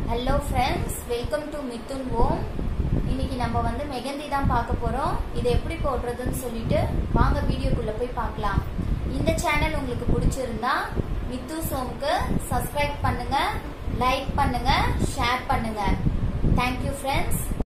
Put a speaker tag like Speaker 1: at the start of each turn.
Speaker 1: Hello friends, welcome to Mithun Home. இன்னைக்கு நம்ம வந்து மெஹந்தி தான் பார்க்க போறோம். இது எப்படி போடுறதுன்னு சொல்லிட்டு வாங்க வீடியோக்குள்ள போய் பார்க்கலாம். இந்த சேனல் உங்களுக்கு பிடிச்சிருந்தா மித்துஸ் ஹோம்க்கு சப்ஸ்கிரைப் பண்ணுங்க, லைக் பண்ணுங்க, ஷேர் பண்ணுங்க. Thank you friends.